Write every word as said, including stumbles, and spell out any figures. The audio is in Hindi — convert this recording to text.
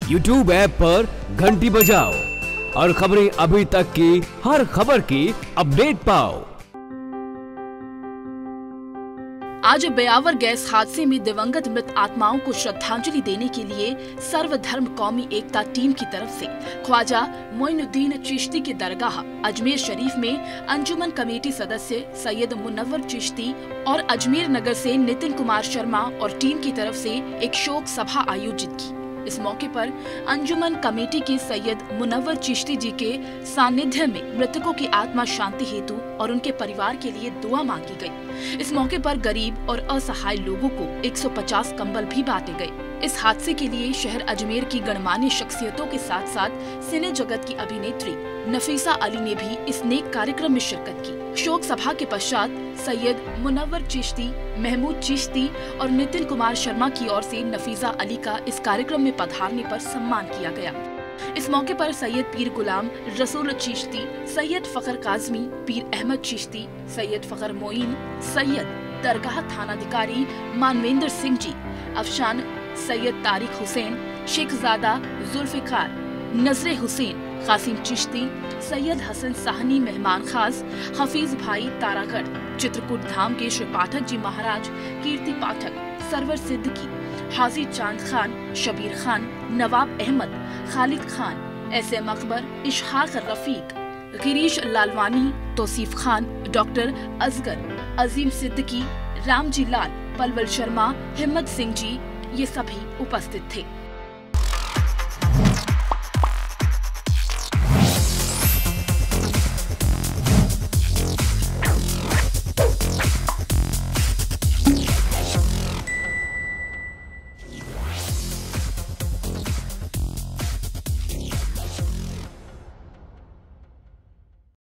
यूट्यूब ऐप पर घंटी बजाओ और खबरें अभी तक की हर खबर की अपडेट पाओ। आज ब्यावर गैस हादसे में दिवंगत मृत आत्माओं को श्रद्धांजलि देने के लिए सर्वधर्म कौमी एकता टीम की तरफ से ख्वाजा मोइनुद्दीन चिश्ती के दरगाह अजमेर शरीफ में अंजुमन कमेटी सदस्य सैयद मुनव्वर चिश्ती और अजमेर नगर से नितिन कुमार शर्मा और टीम की तरफ से एक शोक सभा आयोजित की। इस मौके पर अंजुमन कमेटी के सैयद मुनव्वर चिश्ती जी के सानिध्य में मृतकों की आत्मा शांति हेतु और उनके परिवार के लिए दुआ मांगी गई। इस मौके पर गरीब और असहाय लोगों को एक सौ पचास कंबल भी बांटे गए। इस हादसे के लिए शहर अजमेर की गणमान्य शख्सियतों के साथ साथ सिने जगत की अभिनेत्री नफीसा अली ने भी इस नेक कार्यक्रम में शिरकत की। शोक सभा के पश्चात सैयद मुनव्वर चिश्ती, महमूद चिश्ती और नितिन कुमार शर्मा की ओर से नफीसा अली का इस कार्यक्रम में पधारने पर सम्मान किया गया। इस मौके पर सैयद पीर गुलाम रसूल चिश्ती, सैयद फखर काजमी, पीर अहमद चिश्ती, सैयद फखर मोइन, सैयद दरगाह थानाधिकारी मानवेंद्र सिंह जी, अफशान सैयद तारिक हुसैन, शेखजादा जुल्फिकार, नजरे हुसैन, कासिम चिश्ती, सैयद हसन साहनी मेहमान खास, हफीज भाई तारागढ़, चित्रकूट धाम के Shri Pathak ji Maharaj, Kirti Pathak, Sarwar Siddiqui, Haji Chand Khan, Shabir Khan, Nawab Ahmed, Khalid Khan, S M Akbar, Ishaq Rafiq, Girish Lalwani, Tauseef Khan, doctor Asghar, Azim Siddiqui, Ramji Lal, Palwal Sharma, Himmat Singh जी, ये सभी उपस्थित थे।